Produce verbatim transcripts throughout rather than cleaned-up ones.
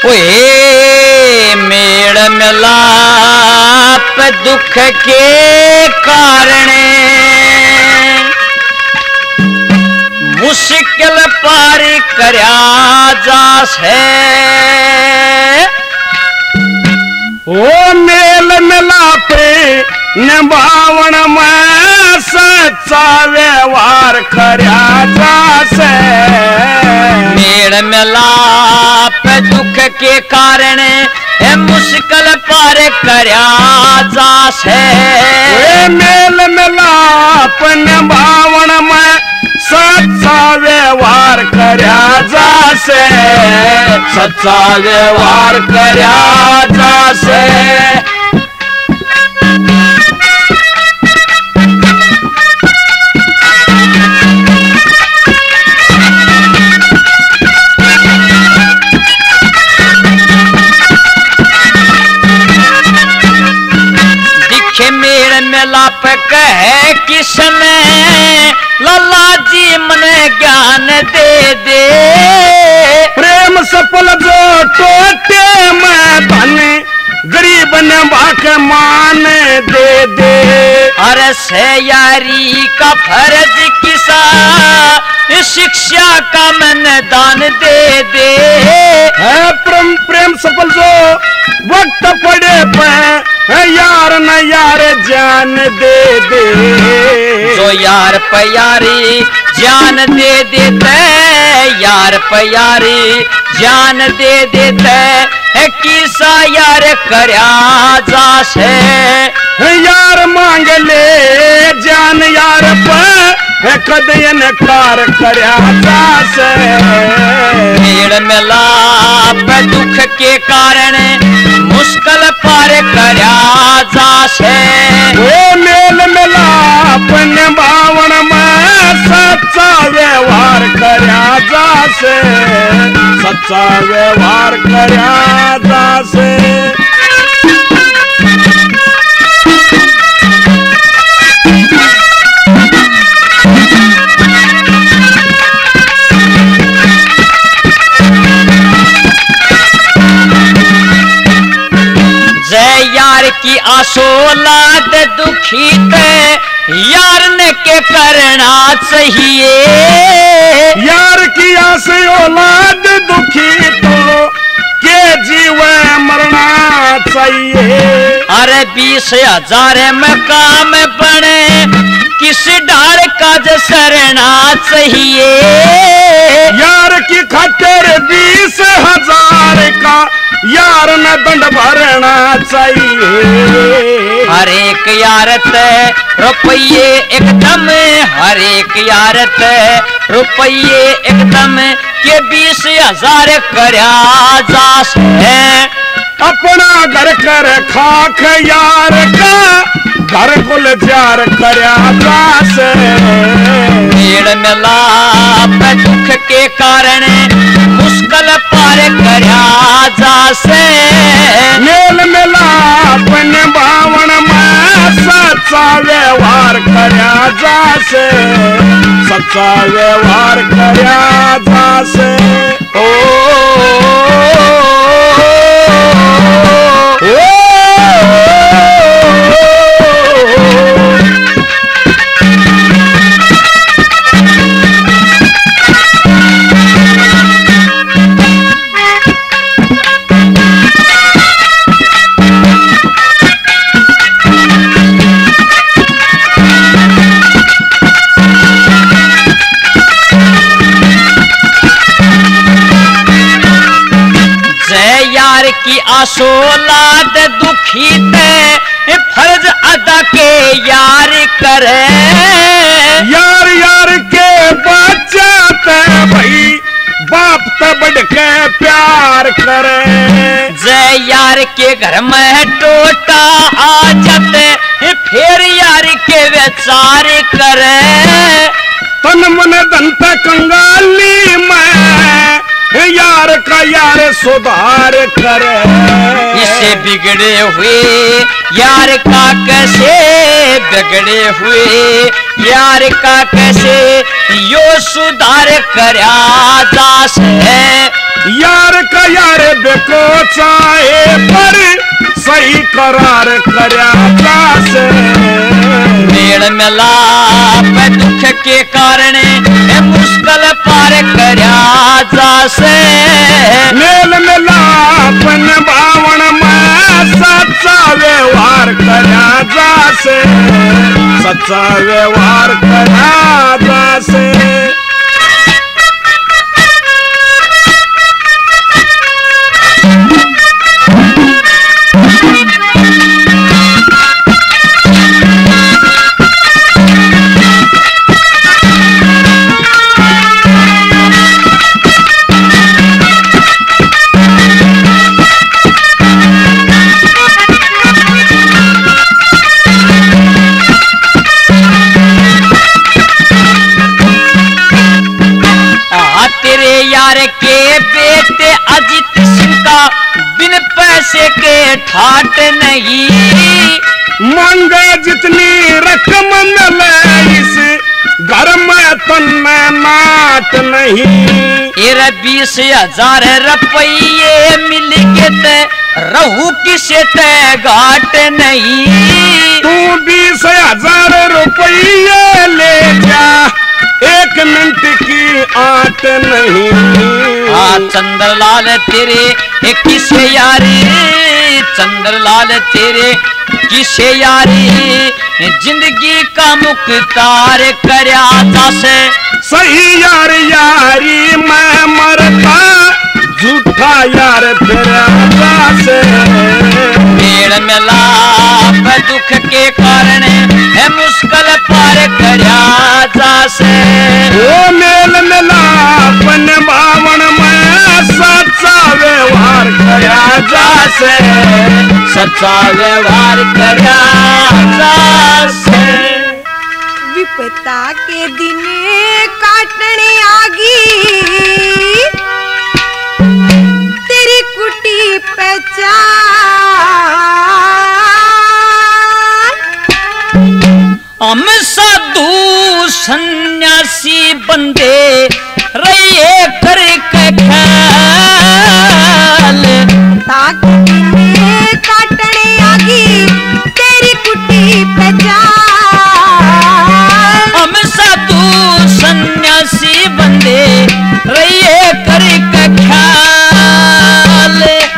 ओए मेल मिलाप दुख के कारण मुश्किल पार करया जासे। ओ मेल मिलापे निभावण में सच्चा व्यवहार करया जासे। मेल मिलाप दुख के कारण है मुश्किल पार करया जासे। मेल मिलाप निभावण में सच्चा व्यवहार करया जासे। सच्चा व्यवहार करया जासे। दिखे मेल मिलाप कहे किसने लल्ला जी मने ज्ञान दे दे। प्रेम सफल जो टोटे में धन गरीब ने भाग मान दे दे। अरे से यारी का फर्ज किसा शिक्षा का मन दान दे दे। है प्रेम प्रेम सफल जो वक्त पड़े पे यार न यार जान दे दे। जो यार प्यारी जान दे देते यार प्यारी जान दे देते है किसा यार करया जासे। यार मांग ले जान यार पे कदयन कार करया जासे। मेल मिलाप दुख के कारण मुश्किल पार करया जासे। वो मेल मिलाप निभावण में सच्चा व्यवहार करया जासे। सच्चा व्यवहार करया जासे। यार की आसोलाद दुखी ते यार ने के करना चाहिए। यार की आस औलाद दुखी तो के जीवन मरना चाहिए। अरे बीस हजार में काम बने किस डार का जसरना चाहिए। यार की खातिर बीस हजार का यार न दंड भरना चाहिए। हर एक यारत रुपये एकदम हर एक यारत रुपये एकदम के बीस हजार करया जासे। अपना घर कर खाक यार का घर कुल जार करया जासे। मेल मिलाप दुख के कारण मुश्किल पार करया जासे। मेल मिलाप निभावण में सच्चा व्यवहार करया जासे। सच्चा व्यवहार करया जासे। ओ, ओ, ओ, की आसोलाद दुखी ते फर्ज अदा के यार करे। यार यार के बचाते भाई बाप ते बढ़ के प्यार करे। जय यार के घर में टोटा आ जाते फिर यार के विचार करे। तन मन धन पे कंगाली में यार का यार सुधार करे। इसे बिगड़े हुए यार का कैसे बिगड़े हुए यार का कैसे यो सुधार करया जासे। यार का यार को चाहे पर सही करार करया जासे मेल मिलाप दुख के कारण ए मुश्किल पार करया जासे मेल मिलाप निभावन में सच्चा व्यवहार करया जासे सच्चा व्यवहार करया जासे के बेटे अजित सिंह का बिन पैसे के ठाट नहीं मांगे जितनी रकम मिले इस घर में तन में नाट नहीं तेरा बीस हजार रुपये मिल के ते रहू किसे ते घाट नहीं तू बीस हजार रुपये ले जा एक मिनट की आट नहीं हाँ चंद्रलाल तेरे एक किसे यारी चंद्रलाल तेरे किसे यारी जिंदगी का मुख्तार करया जासे सही यार यारी मैं मरता झूठा यार तेरा जासे पेड़ में लाभ दुख के कारण है मुश्किल पार करया जासे ओ मेल मिलाप निभावन में सच्चा व्यवहार करया जासे सच्चा व्यवहार करया जासे विपता के दिन काटने आगी तेरी कुटी पहचान हम साधु सन्यासी बंदे रहिए कर के ख्याल ताकि दिन काटने आगी तेरी कुटी पहचान हम साधु सन्यासी बंदे रहिए कर के ख्याल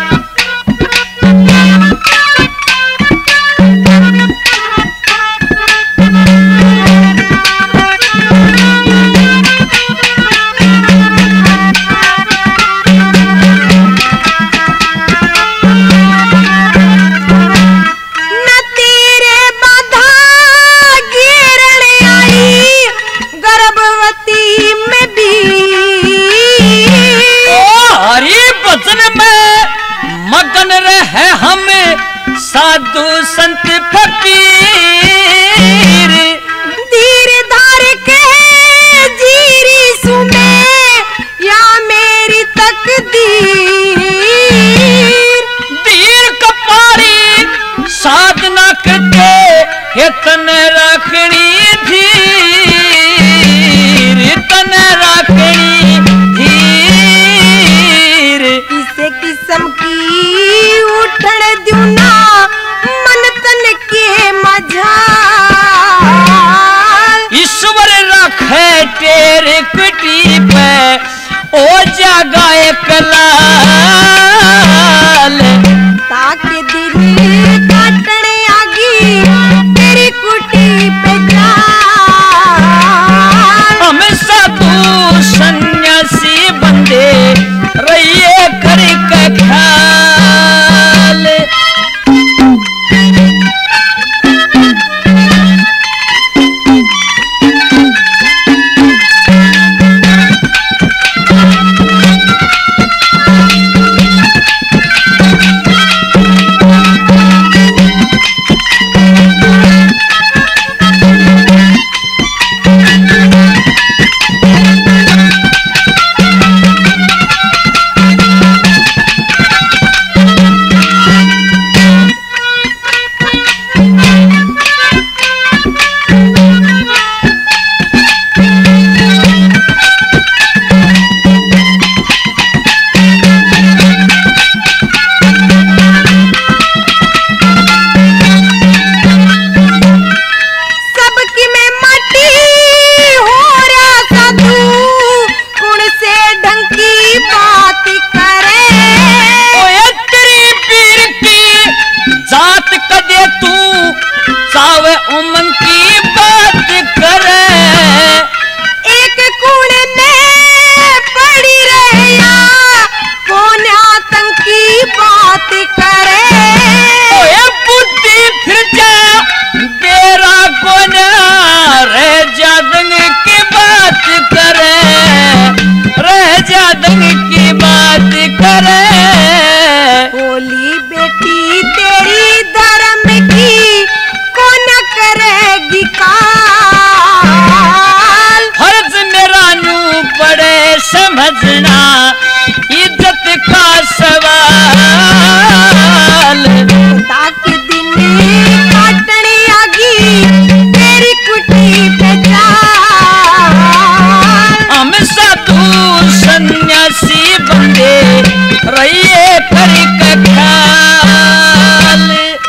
साधु संत फकीर धीर धार के जीरी सुने या मेरी तकदीर धीर कपारी साधना करके ये तन रखनी धीर तन रखनी धीर इसे किस्म की उठण द्युना मन तन के मझा ईश्वर रखे तेरे कुटी पे ओ जगा एक लाल ताकि दिल काटने आगी तेरी कुटी पे जा हम साधु सन्यासी बंदे रहिए कर के ख्याल बदन की बात करे। बोली बेटी तेरी धर्म की कौन करेगी काल। फर्ज मेरा नू पड़े समझना इज्जत का सवाल। ताकि दिन काटने आगी तेरी कुटी पे चाल। हम साधु सन्यासी बंदे रहिए कर ख्याल।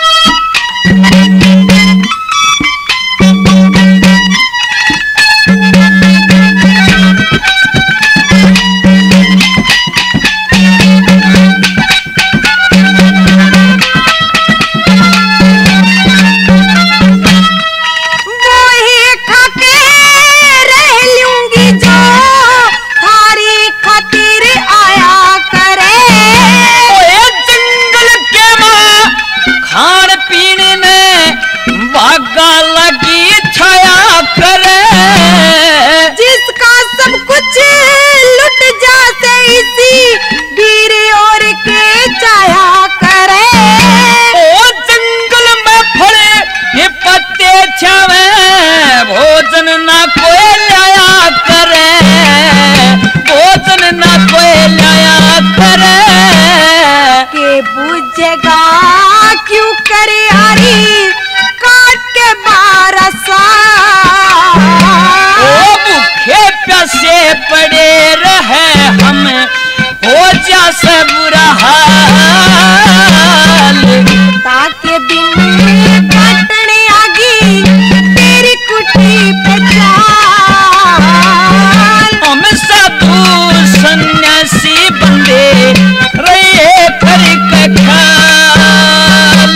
भोजन ना कोई लाया करे, भोजन ना कोई लाया करे। के बुझेगा क्यों करे यारी काट के बारह साल। ओ भूखे प्यासे पड़े रहे हम हो जा से बुरा हाल। ताकि दिन काटने आगी तेरी कुटी पे चाल। हम साधु सन्यासी बंदे रहे कर ख्याल।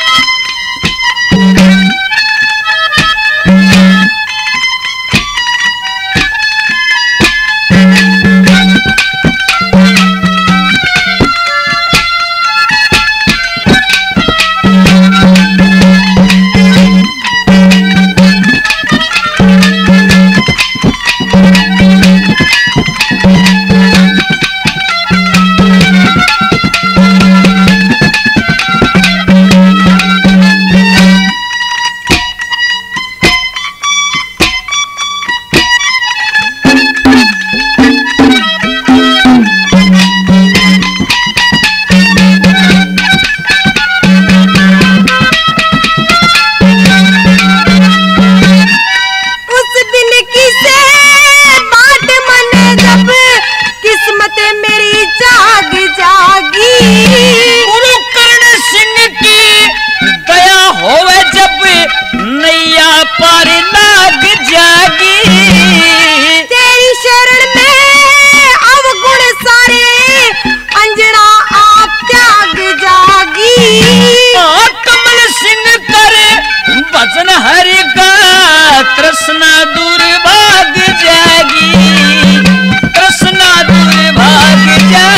पार लाग जागी तेरी शरण में अवगुण सारे अंजना आप त्याग जागी। कमल सिंह करे भजन हरि का तृष्णा दूर भाग जागी, तृष्णा दूर भाग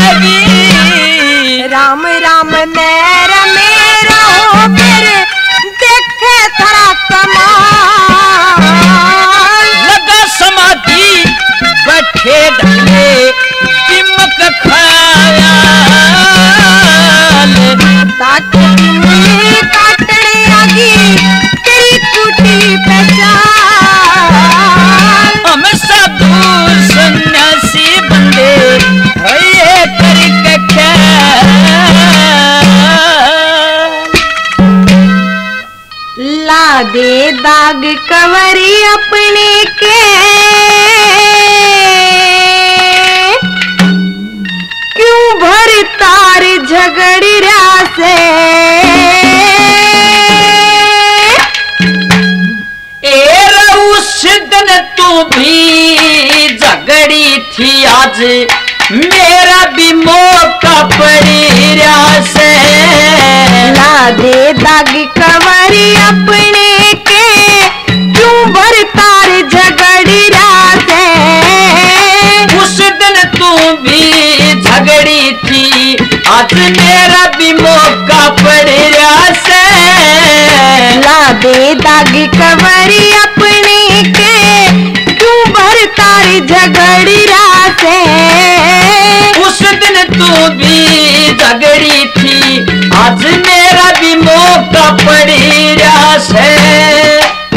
जागी। राम राम मेरा मेरा हो फिर देखे थरा कमाल। लगा समाधि बैठे ढले दिमक खाया ताकि दिन काटने आगी तेरी कुटी पे चाल। हम साधु सन्यासी बंदे ये करके ख्याल। ला दे दाग कवरी अपने के क्यों भर तार झगड़िया से। ए उस दिन तू भी झगड़ी थी, आज मेरा भी मौका पड़ी रहा से। ला दे दाग कवरी अपने के क्यों भर तार झगड़िया से। उस दिन तू भी झगड़ी थी, आज मेरा भी मौका पड़ रहा से। ला दे दाग कवरी अपने के क्यों भर तार झगड़िया से। झगड़ी थी, आज मेरा भी मौका पड़ी रहा से।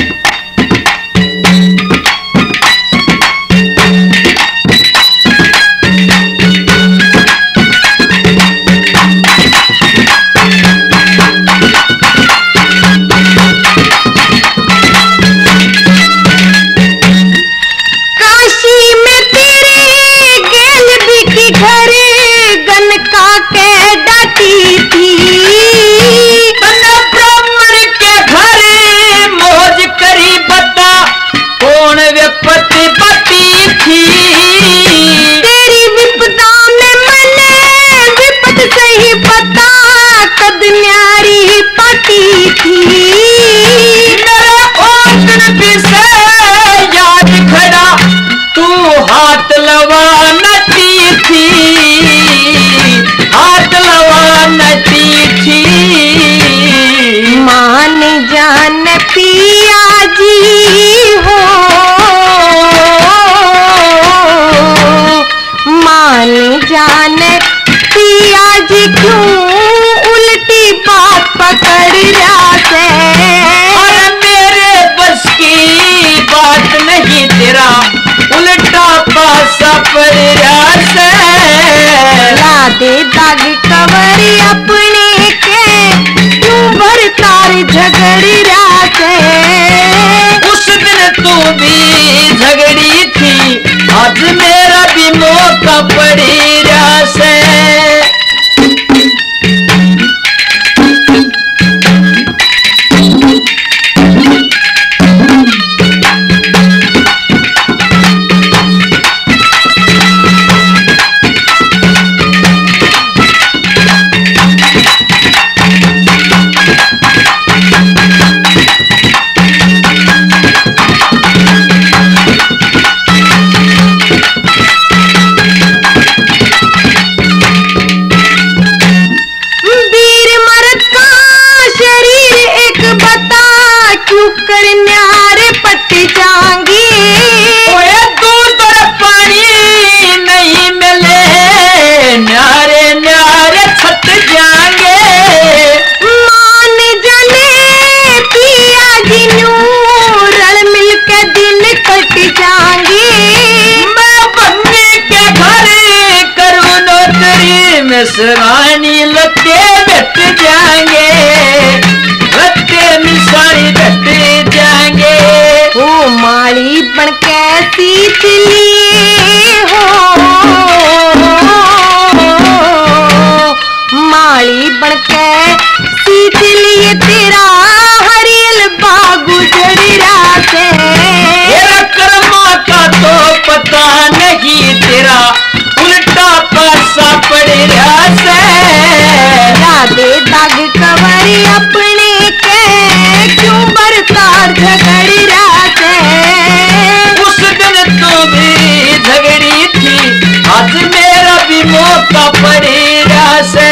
दे दाग कवरी अपने के क्यों भरतार झगड़ी रात है। उस दिन तू भी झगड़ी थी, आज मेरा भी मौका पड़ी रहा से। मिसरानी लत्ते बैठ जाएंगे, लत्ते मिसरानी बैठ जाएंगे। ओ माली बन कैसी चली हो, माली बन कैसी चली तेरा हरियल बागु जड़ी रात है। तेरा कर्मा का तो पता नहीं, तेरा उल्टा पासा पड़ रहा से। दे दाग कवरी अपने के क्यों बरतार झगड़ी रात है। उस दिन तू भी झगड़ी थी, आज मेरा भी मौका पड़ी रहा से।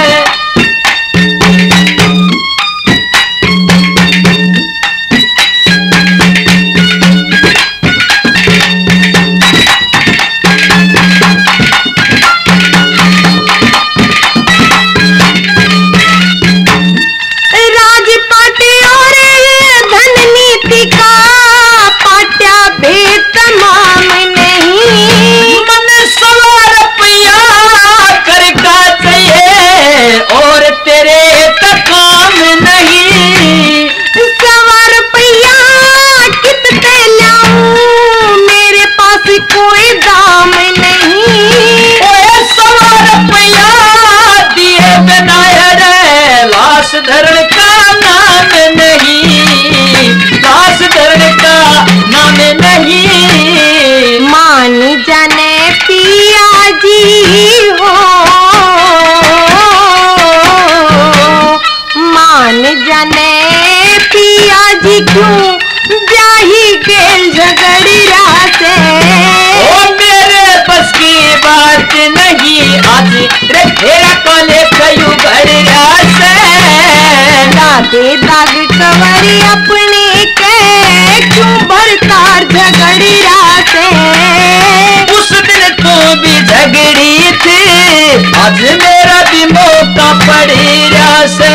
धरण का नाम नहीं, दास धरण का नाम नहीं। मान जाने पिया जी हो, मान जाने पिया जी क्यों जाही गेल झगड़ी रात है। ओ मेरे बस की बात नहीं, आज रे तेरा काले कयू घड़ी रात है। दे दाग कवरी अपने के क्यों भरतार झगड़ी रात है। उस दिन तो भी झगड़ी थी, आज मेरा भी मौका पड़ी रहा से।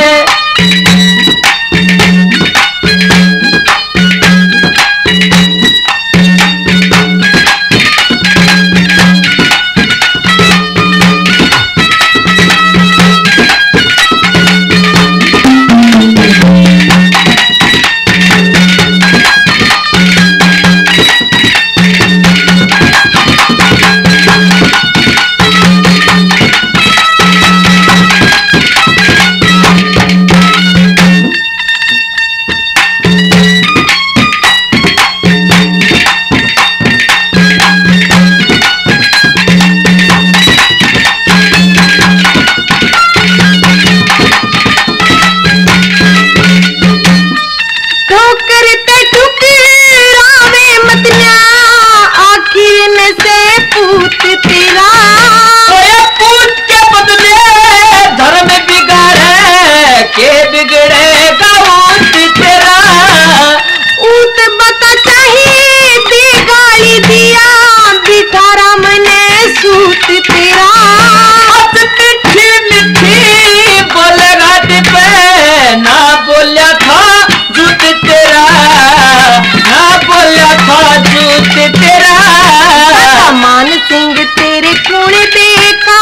मान सिंह तेरे कुण देखा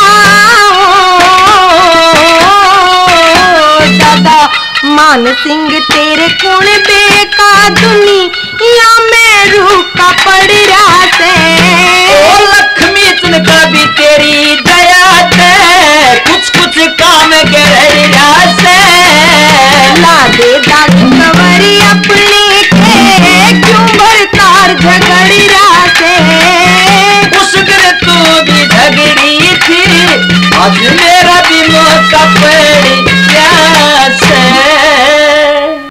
दादा, मान सिंह तेरे कुण देखा दुनिया में रूखा पड़ रहा से। ओ लक्ष्मी चनका भी तेरी दया से कुछ कुछ काम कर रहा से। ला दे दाग कवरी अपने के क्यों भरतार झगड़ रहा से। उस दिन तू भी झगड़ी थी, आज मेरा भी मौका पे